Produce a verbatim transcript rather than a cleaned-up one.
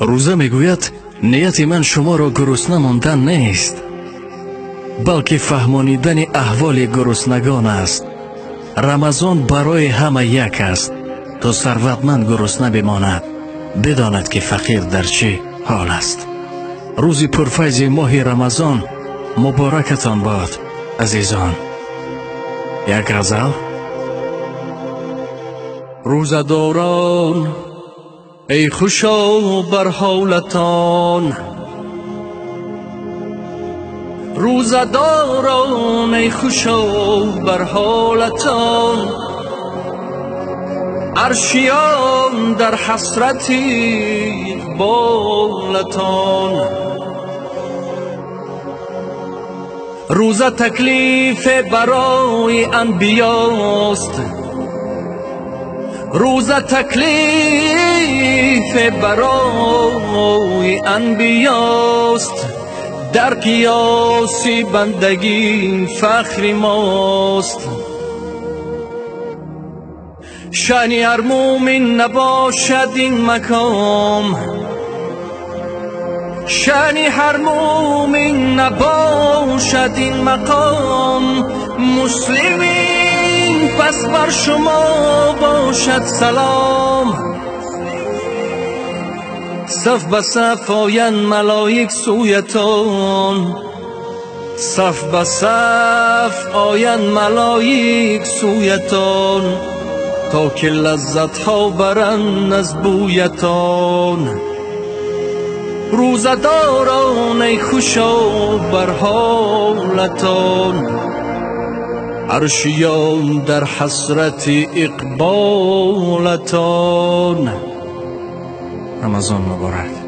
روزه میگوید نیت من شما را گرسنه ماندن نیست، بلکه فهمانیدن احوال گرسنگان است. رمضان برای همه یک است، تا ثروتمند گرسنه بماند بداند که فقیر در چه حال است. روز پرفیض ماه رمضان مبارکتان باد عزیزان. یک غزل. روزداران ای خوشا بر حالتان، روزداران ای خوشا بر حالتان، عرشیان در حسرتی بالتان. روزه تکلیف برای انبیاست، روزه تکلیف برای انبیاست، در قیاسی بندگی فخر ماست. شأن هر مومن نباشد این مقام، شأن هر مومن نباشد این مقام. مسلمین پس بر شما باشد سلام، صف به صف آیند ملائک سویتان، صف به صف آیند ملائک سویتان، تا که لذت ها برند از بویتان. روزداران ای خوشا بر حالتان، عرشیان در حسرت اقبالتان. رمضان مبارک.